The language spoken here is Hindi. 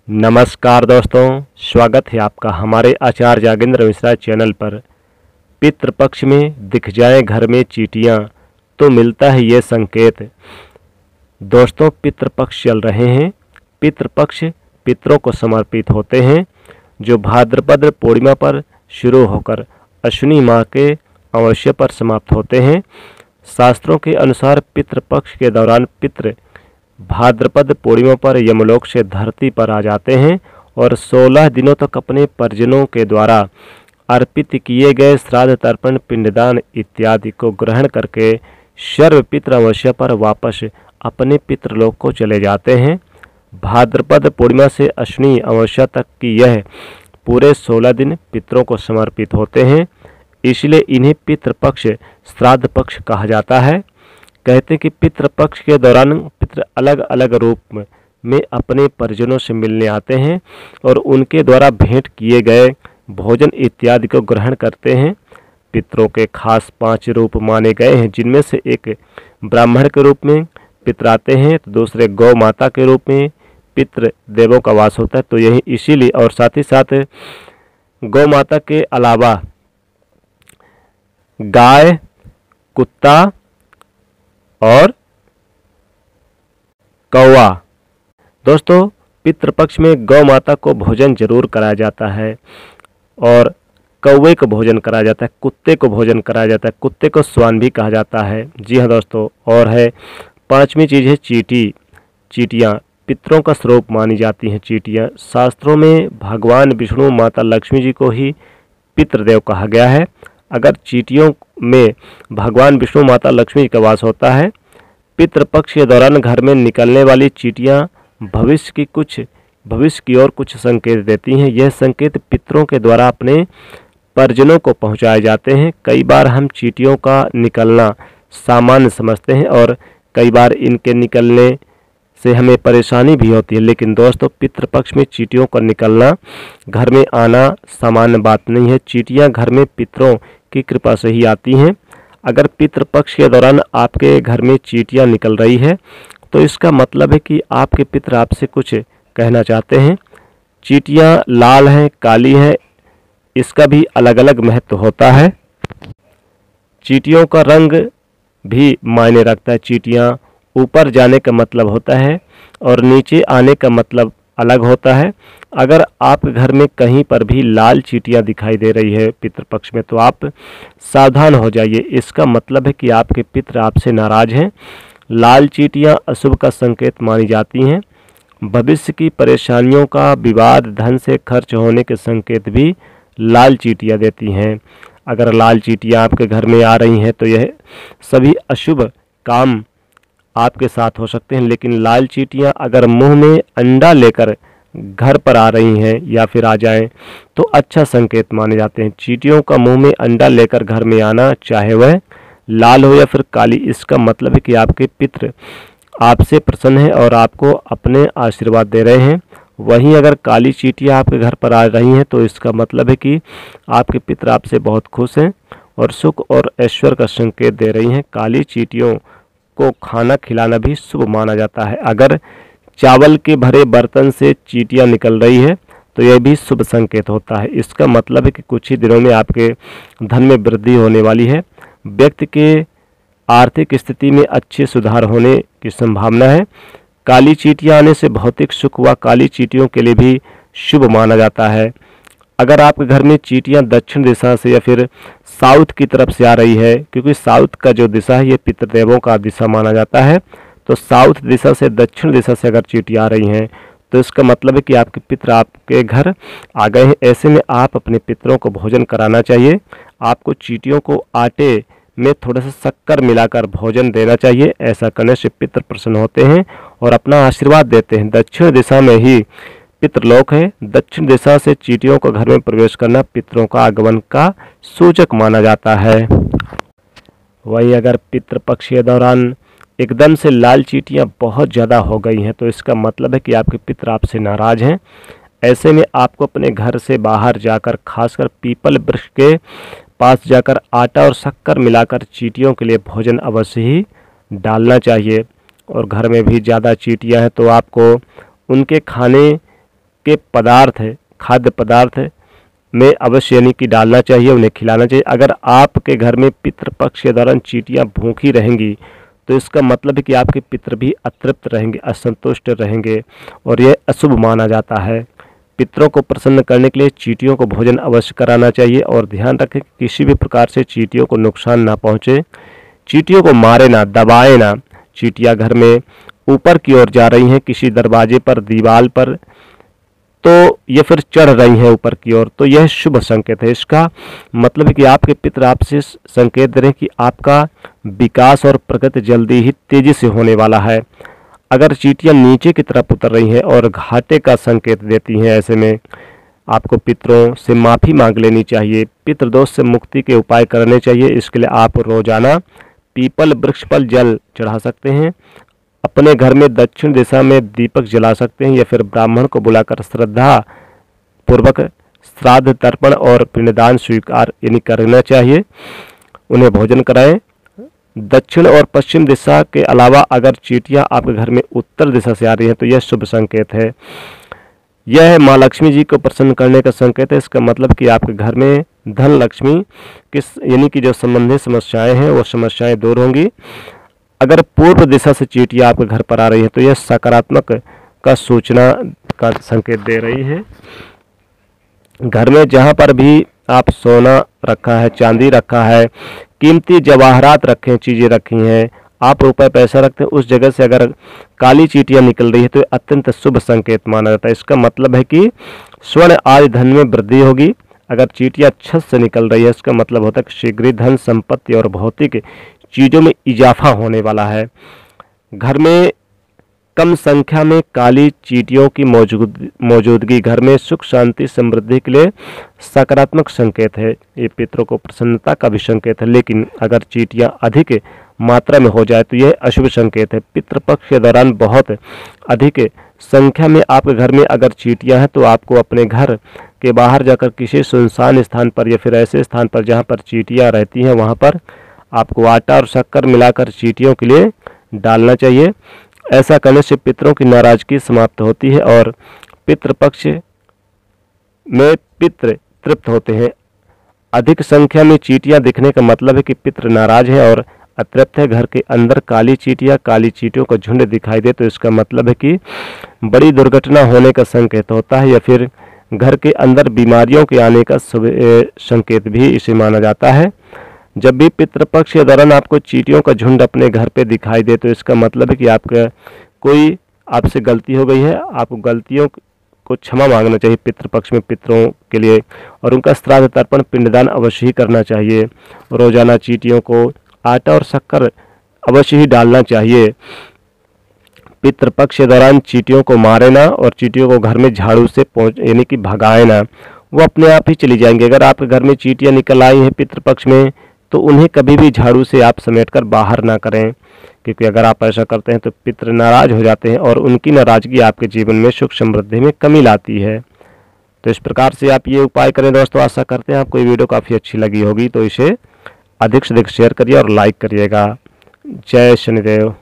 नमस्कार दोस्तों, स्वागत है आपका हमारे आचार्य जागेंद्र मिश्रा चैनल पर। पितृपक्ष में दिख जाए घर में चींटियां तो मिलता है ये संकेत। दोस्तों, पितृपक्ष चल रहे हैं। पितृपक्ष पितरों को समर्पित होते हैं जो भाद्रपद पूर्णिमा पर शुरू होकर अश्विनी माह के अमावस्या पर समाप्त होते हैं। शास्त्रों के अनुसार पितृपक्ष के दौरान पितृ भाद्रपद पूर्णिमा पर यमलोक से धरती पर आ जाते हैं और 16 दिनों तक अपने परिजनों के द्वारा अर्पित किए गए श्राद्ध, तर्पण, पिंडदान इत्यादि को ग्रहण करके सर्व पितृ अमावस्या पर वापस अपने पितृलोक को चले जाते हैं। भाद्रपद पूर्णिमा से अश्विनी अमावस्या तक की यह पूरे 16 दिन पितरों को समर्पित होते हैं, इसलिए इन्हें पितृपक्ष श्राद्ध पक्ष कहा जाता है। कहते हैं कि पितृपक्ष के दौरान पितृ अलग अलग रूप में अपने परिजनों से मिलने आते हैं और उनके द्वारा भेंट किए गए भोजन इत्यादि को ग्रहण करते हैं। पितरों के खास 5 रूप माने गए हैं, जिनमें से एक ब्राह्मण के रूप में पितर आते हैं, तो दूसरे गौ माता के रूप में पितृ देवों का वास होता है। तो यही इसीलिए और साथ ही साथ गौ माता के अलावा गाय, कुत्ता और कौवा। दोस्तों, पितृपक्ष में गौ माता को भोजन जरूर कराया जाता है और कौवे को भोजन कराया जाता है, कुत्ते को भोजन कराया जाता है। कुत्ते को स्वान भी कहा जाता है। जी हाँ दोस्तों, और है 5वीं चीज़ है चींटी। चींटियाँ पितरों का स्वरूप मानी जाती हैं। चींटियाँ शास्त्रों में भगवान विष्णु, माता लक्ष्मी जी को ही पितृदेव कहा गया है। अगर चींटियों में भगवान विष्णु, माता लक्ष्मी का वास होता है। पितृपक्ष के दौरान घर में निकलने वाली चींटियां भविष्य की ओर कुछ संकेत देती हैं। यह संकेत पितरों के द्वारा अपने परिजनों को पहुंचाए जाते हैं। कई बार हम चींटियों का निकलना सामान्य समझते हैं और कई बार इनके निकलने से हमें परेशानी भी होती है, लेकिन दोस्तों, पितृपक्ष में चींटियों का निकलना, घर में आना सामान्य बात नहीं है। चींटियां घर में पितरों की कृपा से ही आती हैं। अगर पितृपक्ष के दौरान आपके घर में चींटियां निकल रही है तो इसका मतलब है कि आपके पितर आपसे कुछ कहना चाहते हैं। चींटियां लाल हैं, काली हैं, इसका भी अलग अलग महत्व होता है। चींटियों का रंग भी मायने रखता है। चींटियां ऊपर जाने का मतलब होता है और नीचे आने का मतलब अलग होता है। अगर आप घर में कहीं पर भी लाल चींटियां दिखाई दे रही है पितृपक्ष में, तो आप सावधान हो जाइए। इसका मतलब है कि आपके पितर आपसे नाराज हैं। लाल चींटियां अशुभ का संकेत मानी जाती हैं। भविष्य की परेशानियों का, विवाद, धन से खर्च होने के संकेत भी लाल चींटियां देती हैं। अगर लाल चींटियां आपके घर में आ रही हैं तो यह सभी अशुभ काम आपके साथ हो सकते हैं। लेकिन लाल चींटियां अगर मुंह में अंडा लेकर घर पर आ रही हैं या फिर आ जाएं तो अच्छा संकेत माने जाते हैं। चींटियों का मुंह में अंडा लेकर घर में आना, चाहे वह लाल हो या फिर काली, इसका मतलब है कि आपके पितर आपसे प्रसन्न है और आपको अपने आशीर्वाद दे रहे हैं। वहीं अगर काली चींटियां आपके घर पर आ रही हैं तो इसका मतलब है कि आपके पितर आपसे बहुत खुश हैं और सुख और ऐश्वर्य का संकेत दे रही हैं। काली चींटियों को खाना खिलाना भी शुभ माना जाता है। अगर चावल के भरे बर्तन से चींटियां निकल रही है तो यह भी शुभ संकेत होता है। इसका मतलब है कि कुछ ही दिनों में आपके धन में वृद्धि होने वाली है। व्यक्ति के आर्थिक स्थिति में अच्छे सुधार होने की संभावना है। काली चींटियां आने से भौतिक सुख व काली चींटियों के लिए भी शुभ माना जाता है। अगर आपके घर में चींटियां दक्षिण दिशा से या फिर साउथ की तरफ से आ रही है, क्योंकि साउथ का जो दिशा है ये पितृदेवों का दिशा माना जाता है, तो साउथ दिशा से दक्षिण दिशा से अगर चींटियां आ रही हैं तो इसका मतलब है कि आपके पितर आपके घर आ गए हैं। ऐसे में आप अपने पितरों को भोजन कराना चाहिए। आपको चींटियों को आटे में थोड़ा सा शक्कर मिलाकर भोजन देना चाहिए। ऐसा करने से पितर प्रसन्न होते हैं और अपना आशीर्वाद देते हैं। दक्षिण दिशा में ही पितृलोक है। दक्षिण दिशा से चींटियों का घर में प्रवेश करना पितरों का आगमन का सूचक माना जाता है। वहीं अगर पितृपक्ष के दौरान एकदम से लाल चींटियां बहुत ज़्यादा हो गई हैं तो इसका मतलब है कि आपके पितर आपसे नाराज हैं। ऐसे में आपको अपने घर से बाहर जाकर, खासकर पीपल वृक्ष के पास जाकर आटा और शक्कर मिलाकर चींटियों के लिए भोजन अवश्य ही डालना चाहिए। और घर में भी ज़्यादा चींटियां हैं तो आपको उनके खाने के पदार्थ है, खाद्य पदार्थ में अवश्य यानी कि डालना चाहिए, उन्हें खिलाना चाहिए। अगर आपके घर में पितृपक्ष के दौरान चींटियां भूखी रहेंगी तो इसका मतलब है कि आपके पितृ भी अतृप्त रहेंगे, असंतुष्ट रहेंगे और यह अशुभ माना जाता है। पितरों को प्रसन्न करने के लिए चींटियों को भोजन अवश्य कराना चाहिए और ध्यान रखें कि किसी भी प्रकार से चींटियों को नुकसान ना पहुंचे। चींटियों को मारे ना, दबाए ना। चींटियां घर में ऊपर की ओर जा रही हैं, किसी दरवाजे पर, दीवार पर, तो ये फिर चढ़ रही हैं ऊपर की ओर, तो यह शुभ संकेत है। इसका मतलब है कि आपके पितृ आपसे संकेत दे रहे हैं कि आपका विकास और प्रगति जल्दी ही तेजी से होने वाला है। अगर चींटियां नीचे की तरफ उतर रही हैं और घाटे का संकेत देती हैं, ऐसे में आपको पितरों से माफ़ी मांग लेनी चाहिए, पितृदोष से मुक्ति के उपाय करने चाहिए। इसके लिए आप रोजाना पीपल वृक्ष पर जल चढ़ा सकते हैं, अपने घर में दक्षिण दिशा में दीपक जला सकते हैं या फिर ब्राह्मण को बुलाकर श्रद्धा पूर्वक श्राद्ध तर्पण और पिंडदान स्वीकार यानी करना चाहिए, उन्हें भोजन कराएं। दक्षिण और पश्चिम दिशा के अलावा अगर चींटियां आपके घर में उत्तर दिशा से आ रही हैं तो यह शुभ संकेत है। यह माँ लक्ष्मी जी को प्रसन्न करने का संकेत है। इसका मतलब कि आपके घर में धन लक्ष्मी यानी कि जो संबंधित समस्याएं हैं वो समस्याएं दूर होंगी। अगर पूर्व दिशा से चींटियां आपके घर पर आ रही है तो यह सकारात्मक का सूचना का संकेत दे रही है। घर में जहां पर भी आप सोना रखा है, चांदी रखा है, कीमती जवाहरात रखे, चीज़ें रखी हैं, आप रुपए पैसा रखते हैं, उस जगह से अगर काली चींटियां निकल रही है तो अत्यंत शुभ संकेत माना जाता है। इसका मतलब है कि स्वर्ण आदि धन में वृद्धि होगी। अगर चींटियां छत से निकल रही है इसका मतलब होता है कि शीघ्र ही धन संपत्ति और भौतिक चीज़ों में इजाफा होने वाला है। घर में कम संख्या में काली चींटियों की मौजूदगी घर में सुख शांति समृद्धि के लिए सकारात्मक संकेत है। ये पितरों को प्रसन्नता का भी संकेत है, लेकिन अगर चींटियां अधिक मात्रा में हो जाए तो यह अशुभ संकेत है। पितृपक्ष के दौरान बहुत अधिक संख्या में आपके घर में अगर चींटियां हैं तो आपको अपने घर के बाहर जाकर किसी सुनसान स्थान पर या फिर ऐसे स्थान पर जहां पर चींटियां रहती हैं वहां पर आपको आटा और शक्कर मिलाकर चींटियों के लिए डालना चाहिए। ऐसा करने से पितरों की नाराजगी समाप्त होती है और पितृपक्ष में पितृ तृप्त होते हैं। अधिक संख्या में चींटियां दिखने का मतलब है कि पितृ नाराज है और अतृप्त है। घर के अंदर काली चींटियों का झुंड दिखाई दे तो इसका मतलब है कि बड़ी दुर्घटना होने का संकेत होता है या फिर घर के अंदर बीमारियों के आने का संकेत भी इसे माना जाता है। जब भी पितृपक्ष के दौरान आपको चींटियों का झुंड अपने घर पे दिखाई दे तो इसका मतलब है कि आपका कोई आपसे गलती हो गई है। आपको गलतियों को क्षमा मांगना चाहिए पितृपक्ष में पितरों के लिए और उनका श्राद्ध तर्पण पिंडदान अवश्य ही करना चाहिए। रोजाना चींटियों को आटा और शक्कर अवश्य ही डालना चाहिए। पितृपक्ष के दौरान चींटियों को मारे ना और चींटियों को घर में झाड़ू से यानी कि भगाए ना, वो अपने आप ही चली जाएंगे। अगर आपके घर में चींटियां निकल आई हैं पितृपक्ष में तो उन्हें कभी भी झाड़ू से आप समेटकर बाहर ना करें, क्योंकि अगर आप ऐसा करते हैं तो पितृ नाराज हो जाते हैं और उनकी नाराजगी आपके जीवन में सुख समृद्धि में कमी लाती है। तो इस प्रकार से आप ये उपाय करें दोस्तों। आशा करते हैं आपको ये वीडियो काफ़ी अच्छी लगी होगी, तो इसे अधिक से अधिक शेयर करिए और लाइक करिएगा। जय शनिदेव।